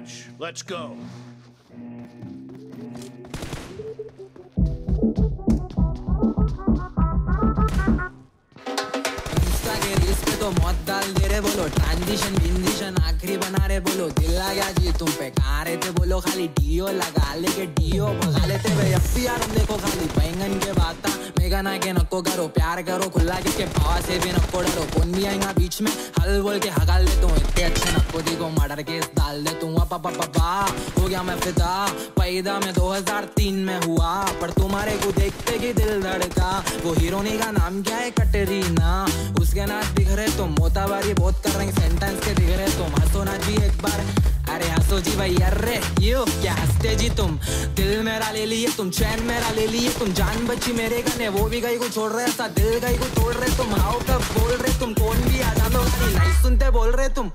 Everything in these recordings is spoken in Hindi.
match. Let's go. तो मौत डाल दे रे बोलो, ट्रांजिशन बिंजिशन आखिरी बना रे बोलो, दिल आ गया जी तुम पे, कहाँ रहते बोलो, खाली डीओ लगा लेके डीओ भगा लेते वे यार हम देखो खाली बैंगन के बाता मेघना के नको करो, प्यार करो खुला के भावा से भी नको डरो, कौन भी आएगा बीच में हल बोल के हगाल दे तू, इतने अच्छे नको दी को मर्डर केस डाल दे तू, पापा हो गया मैं फिदा, पैदा में 2003 में हुआ, पर तुम्हारे को देखते कि दिल धड़का, वो हीरोनी का नाम क्या है कटरीना, उसके नाच दिख रहे तुम, मोताबारी बहुत कर रहे सेंटेंस के दिख रहे तुम, हंसो ना जी एक बार, अरे हंसो जी भाई, अरे यो क्या हंसते जी तुम, दिल मेरा ले लिए तुम, चैन मेरा ले लिए तुम, जान बची मेरे गने, वो भी गई को छोड़ रहे था, दिल गई को तोड़ रहे तुम, आओ कब बोल रहे तुम, कौन भी आ जानो नहीं सुनते बोल रहे तुम,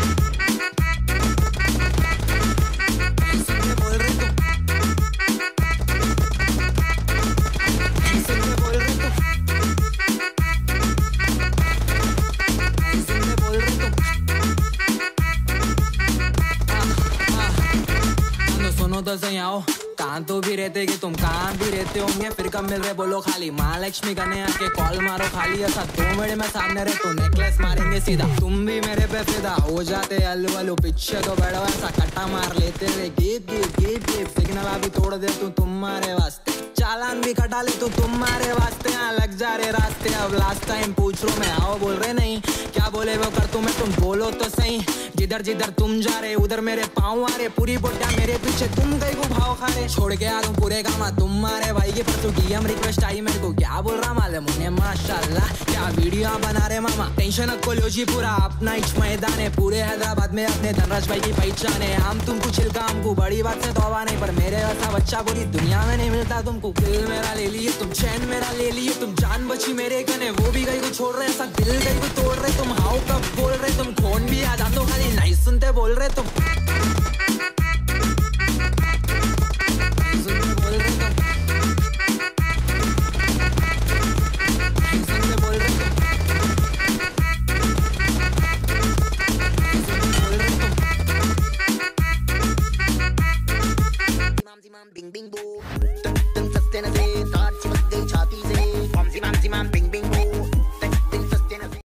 तो सही आओ, कहाँ तो भी रहते कि तुम कहाँ भी रहते होंगे, फिर कब मिल रहे बोलो खाली, महालक्ष्मी करने आके कॉल मारो खाली, ऐसा 2 मिनट में सामने रहे तो नेकलेस मारेंगे सीधा, तुम भी मेरे पे फिदा हो जाते अलू अलू, पीछे तो बैठो ऐसा कट्टा मार लेते रे, गीत गीत गीत गीत, सिग्नल अभी तोड़ दे तू तुम्हारे वास्ते, चालान भी कटा ले तू तुम्हारे वास्ते, यहाँ लग जा रहे रास्ते, अब लास्ट टाइम पूछ रो मैं, आओ बोल रहे नहीं, क्या बोले वो कर तुम्हें, तुम बोलो तो सही, जिधर जिधर तुम जा रहे उधर मेरे पाँव आ रहे, पूरी बोटिया मेरे पीछे तुम गई को भाव खा रहे, छोड़ के आ तुम पूरे कामा तुम मारे भाई के, पर तू डीएम रिक्वेस्ट आई मेरे को, क्या बोल रहा मालूम मुझे, माशाल्लाह क्या वीडियो बना रहे मामा, टेंशन को लो जी पूरा अपना इच मैदान है, पूरे हैदराबाद में अपने धनराज भाई की पहचान है, हम तुमको छिलका हमको बड़ी बात से तौबा नहीं, पर मेरे ऐसा बच्चा पूरी दुनिया में नहीं मिलता तुमको, दिल मेरा ले लिए तुम, चैन मेरा ले लिए तुम, जान बची मेरे गने, वो भी गई को छोड़ रहे, ऐसा दिल गई को तोड़ रहे तुम, हाउ कब बोल रहे तुम, कौन भी आ जान दो खाली नहीं सुनते बोल रहे तुम।